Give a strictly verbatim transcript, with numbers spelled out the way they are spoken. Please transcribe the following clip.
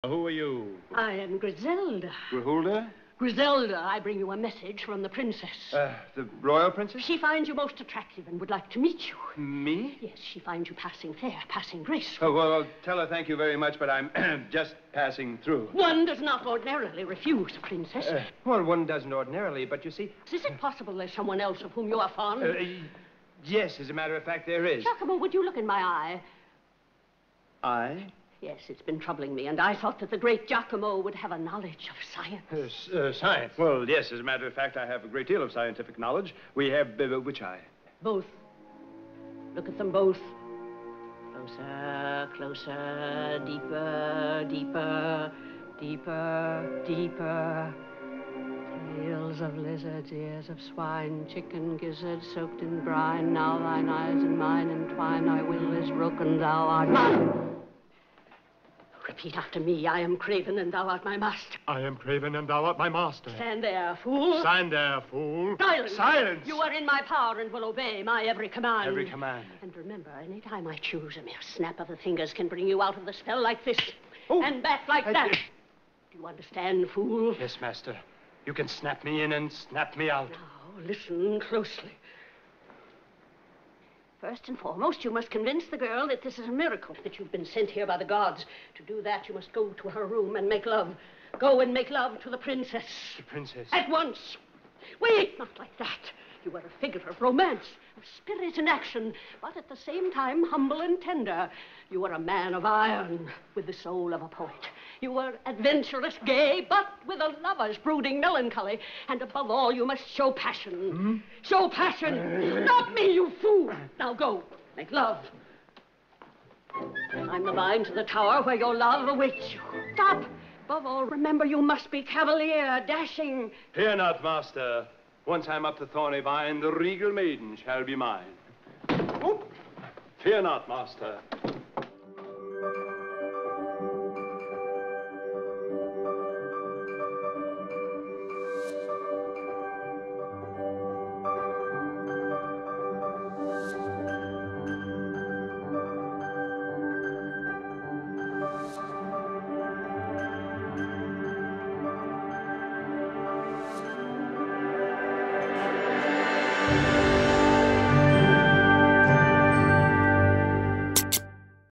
Who are you? I am Griselda. Griselda? Griselda, I bring you a message from the princess. Uh, the royal princess? She finds you most attractive and would like to meet you. Me? Yes, she finds you passing fair, passing graceful. Oh, well, tell her thank you very much, but I'm just passing through. One does not ordinarily refuse a princess. Uh, well, one doesn't ordinarily, but you see... Is it possible there's someone else of whom you are fond? Uh, yes, as a matter of fact, there is. Giacomo, would you look in my eye? I? Yes, it's been troubling me, and I thought that the great Giacomo would have a knowledge of science. Uh, uh, science? Well, yes, as a matter of fact, I have a great deal of scientific knowledge. We have, uh, which eye? Both. Look at them both. Closer, closer, deeper, deeper, deeper, deeper. Tails of lizards, ears of swine, chicken gizzards soaked in brine. Now thine eyes and mine entwine, thy will is broken, thou art mine. Repeat after me. I am Craven, and thou art my master. I am Craven, and thou art my master. Stand there, fool. Stand there, fool. Silence. Silence. You are in my power and will obey my every command. Every command. And remember, any time I choose, a mere snap of the fingers can bring you out of the spell like this. Oh. And back like I, that. uh, Do you understand, fool? Yes, master. You can snap me in and snap me out. Now, listen closely. First and foremost, you must convince the girl that this is a miracle, that you've been sent here by the gods. To do that, you must go to her room and make love. Go and make love to the princess. The princess. At once. Wait, not like that. You are a figure of romance, of spirit and action, but at the same time humble and tender. You are a man of iron, with the soul of a poet. You are adventurous, gay, but with a lover's brooding melancholy. And above all, you must show passion. Hmm? Show passion. Stop me, you fool. Now go, make love. Climb the vine to the tower where your love awaits you. Stop. Above all, remember you must be cavalier, dashing. Fear not, master. Once I'm up the thorny vine, the regal maiden shall be mine. Oh. Fear not, master.